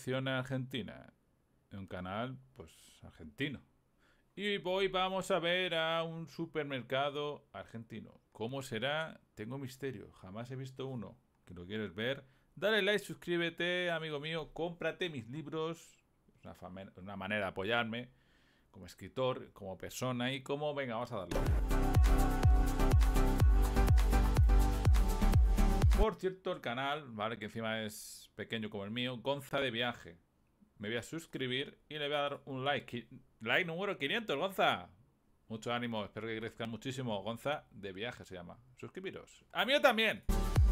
producción argentina. Un canal, pues, argentino. Y hoy vamos a ver a un supermercado argentino. ¿Cómo será? Tengo misterio. Jamás he visto uno. ¿Que lo quieres ver? Dale like, suscríbete, amigo mío. Cómprate mis libros. Es una manera de apoyarme como escritor, como persona y como... Venga, vamos a darle. Por cierto, el canal, ¿vale? Que encima es pequeño como el mío. Gonza de Viaje. Me voy a suscribir y le voy a dar un like. Like número 500, Gonza. Mucho ánimo, espero que crezcan muchísimo. Gonza de Viaje se llama. Suscribiros. ¡A mí también!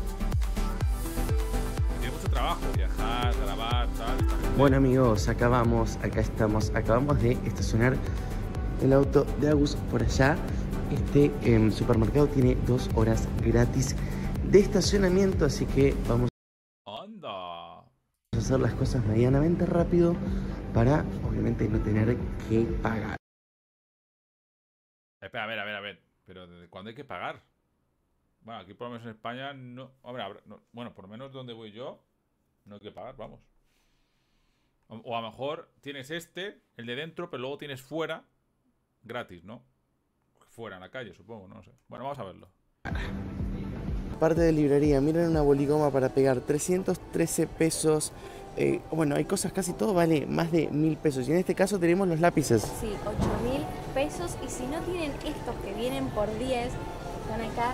Tiene mucho trabajo, viajar, grabar, tal. Bueno amigos, acá estamos. Acabamos de estacionar el auto de Agus por allá. Este supermercado tiene 2 horas gratis de estacionamiento, así que vamos ¡Anda! a hacer las cosas medianamente rápido para obviamente no tener que pagar. Espera, a ver. Pero ¿desde cuándo hay que pagar? Bueno, aquí por lo menos en España no... Hombre, no, bueno, por lo menos donde voy yo no hay que pagar, vamos. O a lo mejor tienes el de dentro, pero luego tienes fuera gratis, ¿no? Fuera, en la calle, supongo, no sé. Bueno, vamos a verlo. Parte de librería, miren una boligoma para pegar, 313 pesos. Bueno, hay cosas, casi todo vale más de 1000 pesos. Y en este caso tenemos los lápices. Sí, 8000 pesos. Y si no tienen estos que vienen por 10, están acá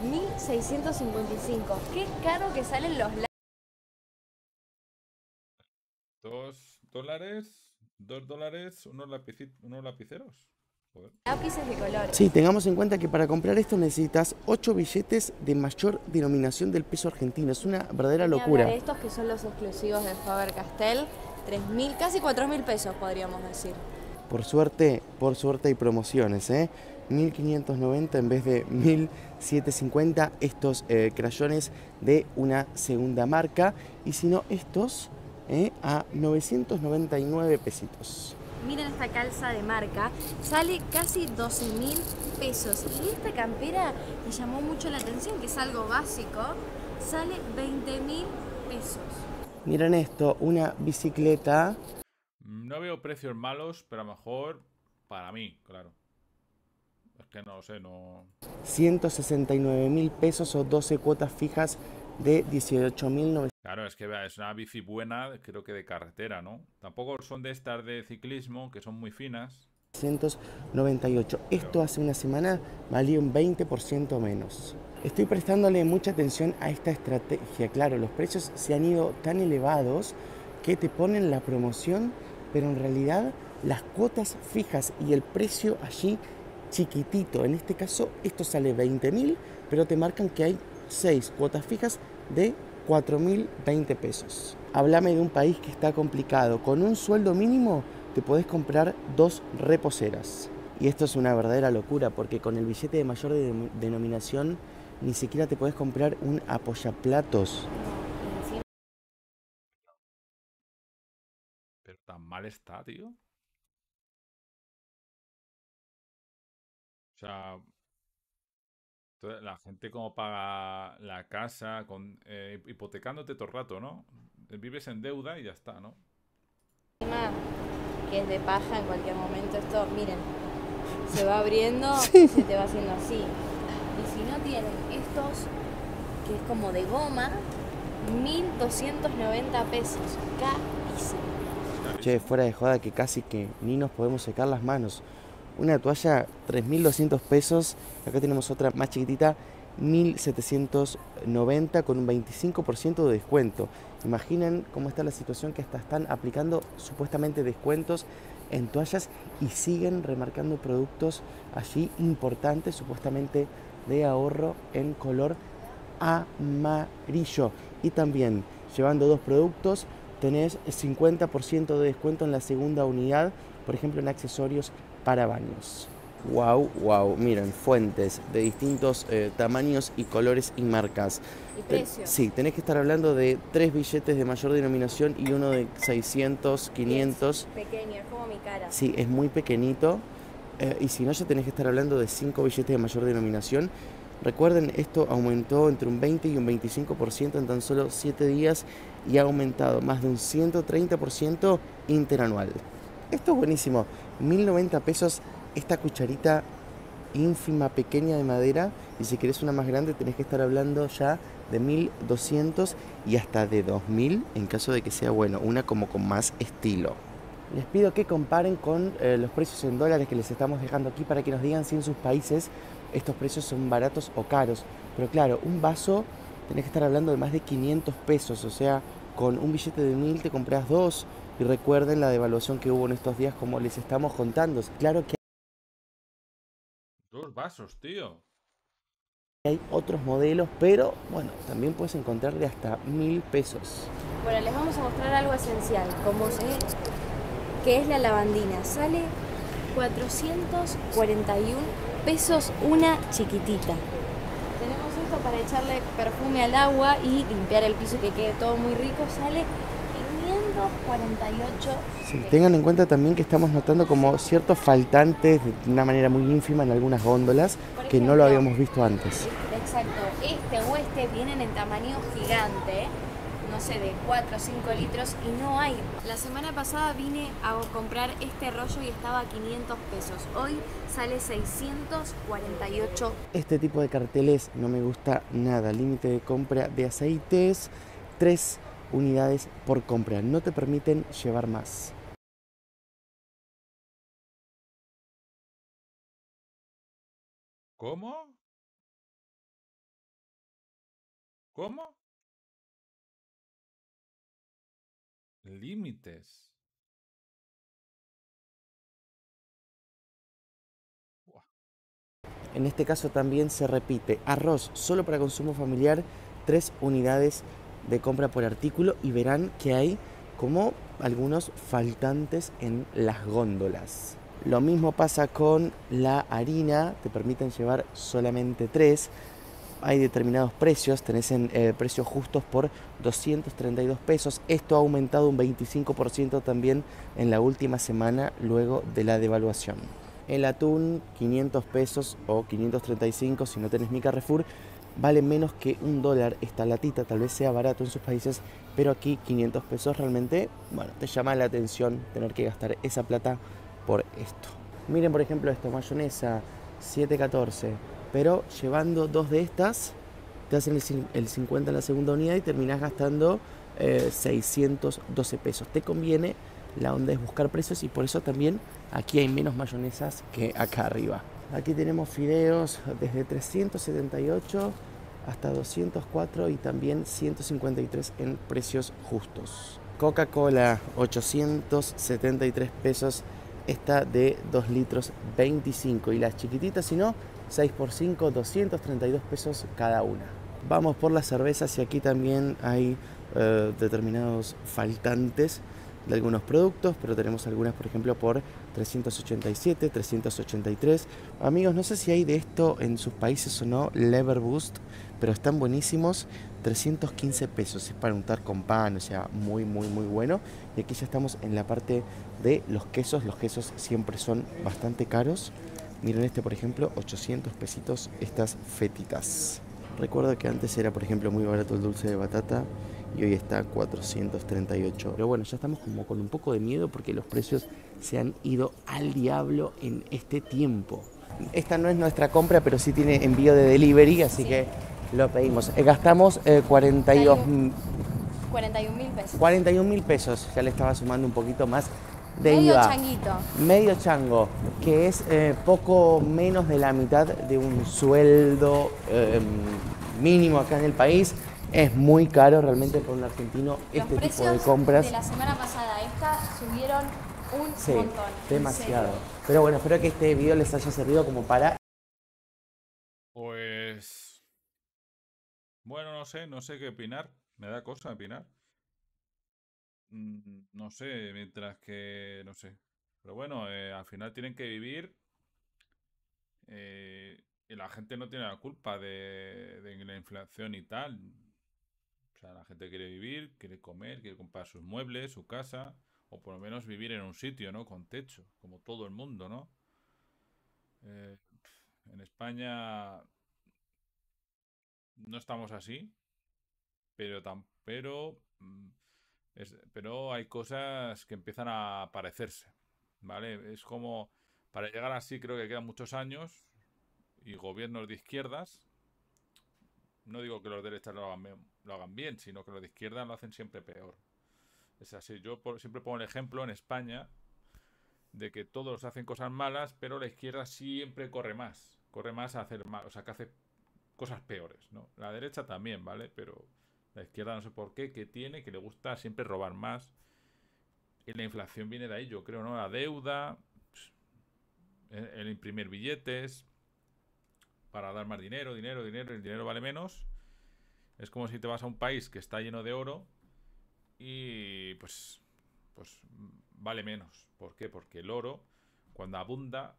1655. Qué caro que salen los lápices. $2, unos lapiceros. Joder. Lápices de colores. Sí, tengamos en cuenta que para comprar esto necesitas 8 billetes de mayor denominación del peso argentino. Es una verdadera locura. Estos que son los exclusivos de Faber-Castell, 3000, casi 4000 pesos podríamos decir. Por suerte hay promociones, 1590 en vez de 1750 estos crayones de una segunda marca. Y si no, estos a 999 pesitos. Miren esta calza de marca, sale casi 12.000 pesos. Y esta campera me llamó mucho la atención, que es algo básico, sale 20.000 pesos. Miren esto, una bicicleta. No veo precios malos, pero a lo mejor para mí, claro. Es que no lo sé, no... 169.000 pesos o 12 cuotas fijas de 18.900. Claro, es que es una bici buena, creo que de carretera, ¿no? Tampoco son de estas de ciclismo, que son muy finas. 198. Esto hace una semana valía un 20% menos. Estoy prestándole mucha atención a esta estrategia. Claro, los precios se han ido tan elevados que te ponen la promoción, pero en realidad las cuotas fijas y el precio allí chiquitito. En este caso, esto sale 20.000, pero te marcan que hay 6 cuotas fijas de 4.020 pesos. Háblame de un país que está complicado. Con un sueldo mínimo te podés comprar 2 reposeras. Y esto es una verdadera locura porque con el billete de mayor denominación ni siquiera te podés comprar un apoyaplatos. Pero tan mal está, tío. O sea... La gente como paga la casa, hipotecándote todo el rato, ¿no? Vives en deuda y ya está, ¿no? Que es de paja en cualquier momento. Esto, miren, se va abriendo, Sí. se te va haciendo así. Y si no tienen estos, que es como de goma, 1.290 pesos. Carísimo. Che, fuera de joda que casi que ni nos podemos secar las manos. Una toalla, 3.200 pesos. Acá tenemos otra más chiquitita, 1.790 con un 25% de descuento. Imaginen cómo está la situación, que hasta están aplicando supuestamente descuentos en toallas y siguen remarcando productos allí importantes, supuestamente de ahorro en color amarillo. Y también, llevando 2 productos, tenés 50% de descuento en la segunda unidad, por ejemplo en accesorios para baños. Wow, miren, fuentes de distintos tamaños y colores y marcas. ¿Y precios? Sí, tenés que estar hablando de 3 billetes de mayor denominación y uno de 600, 500. Pequeño, es como mi cara. Sí, es muy pequeñito. Y si no, ya tenés que estar hablando de 5 billetes de mayor denominación. Recuerden, esto aumentó entre un 20 y un 25% en tan solo 7 días y ha aumentado más de un 130% interanual. Esto es buenísimo. 1090 pesos esta cucharita ínfima, pequeña de madera, y si querés una más grande tenés que estar hablando ya de 1200 y hasta de 2000 en caso de que sea, bueno, una como con más estilo. Les pido que comparen con los precios en dólares que les estamos dejando aquí para que nos digan si en sus países estos precios son baratos o caros. Pero claro, un vaso tenés que estar hablando de más de 500 pesos, o sea, con un billete de 1000 te compras dos. Y recuerden la devaluación que hubo en estos días, como les estamos contando. Claro que 2 vasos, tío. hay otros modelos, pero bueno, también puedes encontrar de hasta 1000 pesos. Bueno, les vamos a mostrar algo esencial, que es la lavandina. Sale 441 pesos una chiquitita. Tenemos esto para echarle perfume al agua y limpiar el piso y que quede todo muy rico. Sale 548 Sí, pesos. tengan en cuenta también que estamos notando como ciertos faltantes de una manera muy ínfima en algunas góndolas Por que no lo ejemplo, habíamos visto antes. exacto, este vienen en tamaño gigante, no sé, de 4 o 5 litros y no hay. La semana pasada vine a comprar este rollo y estaba a 500 pesos. Hoy sale 648. Este tipo de carteles no me gusta nada. Límite de compra de aceites, 3 unidades por compra. No te permiten llevar más. ¿Cómo? ¿Cómo? Límites. Buah. En este caso también se repite. Arroz solo para consumo familiar, 3 unidades de compra por artículo, y verán que hay como algunos faltantes en las góndolas. Lo mismo pasa con la harina, te permiten llevar solamente 3. Hay determinados precios, tenés en precios justos por 232 pesos. Esto ha aumentado un 25% también en la última semana luego de la devaluación. El atún, 500 pesos o 535 si no tenés mi Carrefour, vale menos que $1 esta latita. Tal vez sea barato en sus países, pero aquí 500 pesos realmente, bueno, te llama la atención tener que gastar esa plata por esto. Miren, por ejemplo, esto, mayonesa 7,14, pero llevando 2 de estas te hacen el 50 en la segunda unidad y terminás gastando 612 pesos. Te conviene, la onda es buscar precios, y por eso también aquí hay menos mayonesas que acá arriba. Aquí tenemos fideos desde 378 hasta 204 y también 153 en precios justos. Coca-Cola, 873 pesos, esta de 2 litros 25, y las chiquititas, si no, 6 por 5, 232 pesos cada una. Vamos por las cervezas y aquí también hay determinados faltantes de algunos productos, pero tenemos algunas, por ejemplo, por 387, 383. Amigos, no sé si hay de esto en sus países o no, Lever Boost, pero están buenísimos. 315 pesos, es para untar con pan, o sea, muy, muy, muy bueno. Y aquí ya estamos en la parte de los quesos. Los quesos siempre son bastante caros. Miren este, por ejemplo, 800 pesitos estas fetitas. Recuerdo que antes era, por ejemplo, muy barato el dulce de batata y hoy está a 438. Pero bueno, ya estamos como con un poco de miedo porque los precios se han ido al diablo en este tiempo. Esta no es nuestra compra, pero sí tiene envío de delivery, así Sí. que lo pedimos. Gastamos 42 41.000 pesos. 41.000 pesos. Ya le estaba sumando un poquito más de Medio IVA. changuito. Medio chango, que es poco menos de la mitad de un sueldo mínimo acá en el país. Es muy caro realmente para un argentino Los este tipo de precios compras. de la semana pasada a esta subieron un Sí, montón. en demasiado. serio. Pero bueno, espero que este video les haya servido como para... Pues... Bueno, no sé qué opinar. Me da cosa opinar. No sé, mientras que... No sé. Pero bueno, al final tienen que vivir y la gente no tiene la culpa de la inflación y tal. O sea, la gente quiere vivir, quiere comer, quiere comprar sus muebles, su casa, o por lo menos vivir en un sitio, ¿no? Con techo, como todo el mundo, ¿no? Eh, en España no estamos así. pero hay cosas que empiezan a parecerse, ¿vale? Es como, para llegar así creo que quedan muchos años y gobiernos de izquierdas, no digo que los derechas lo hagan bien, sino que los de izquierda lo hacen siempre peor. Es así, siempre pongo el ejemplo en España de que todos hacen cosas malas, pero la izquierda siempre corre más a hacer mal, o sea, que hace cosas peores, ¿no? La derecha también, ¿vale? Pero la izquierda no sé por qué, que tiene, que le gusta siempre robar más. Y la inflación viene de ahí, yo creo, ¿no? La deuda, el imprimir billetes para dar más dinero, y el dinero vale menos. Es como si te vas a un país que está lleno de oro y pues vale menos. ¿Por qué? Porque el oro, cuando abunda,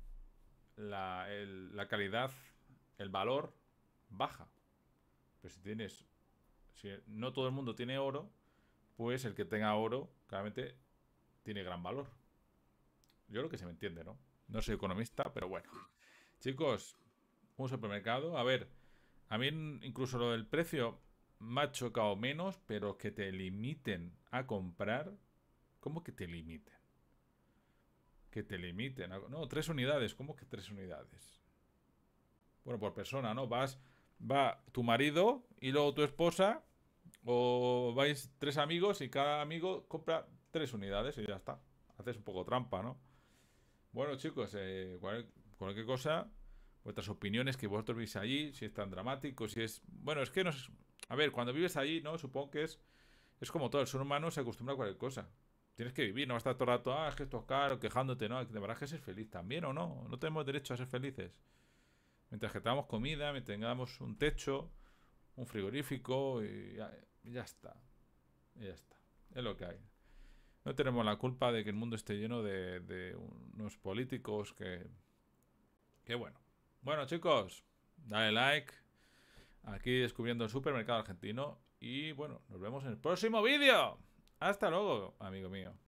la calidad, el valor baja. Pero si no todo el mundo tiene oro, pues el que tenga oro, claramente, tiene gran valor. Yo creo que se me entiende, ¿no? No soy economista, pero bueno. Chicos, un supermercado. A ver, a mí incluso lo del precio me ha chocado menos, pero que te limiten a comprar. ¿Cómo que te limiten? Que te limiten. No, 3 unidades. ¿Cómo que 3 unidades? Bueno, por persona, ¿no? Va tu marido y luego tu esposa, o vais 3 amigos y cada amigo compra 3 unidades y ya está. Haces un poco trampa, ¿no? Bueno, chicos, cualquier cosa, vuestras opiniones que vosotros veis allí, si es tan dramático, si es... Bueno, es que no es... A ver, cuando vives allí, ¿no? Supongo que es como todo, el ser humano se acostumbra a cualquier cosa. Tienes que vivir, no vas a estar todo el rato, es que esto es caro, quejándote, ¿no? De verdad que ser feliz también, ¿o no? No tenemos derecho a ser felices. Mientras que tengamos comida, mientras tengamos un techo, un frigorífico y ya está. Y ya está. Es lo que hay. No tenemos la culpa de que el mundo esté lleno de unos políticos que bueno. Bueno, chicos, dale like. Aquí descubriendo el supermercado argentino. Y bueno, nos vemos en el próximo vídeo. Hasta luego, amigo mío.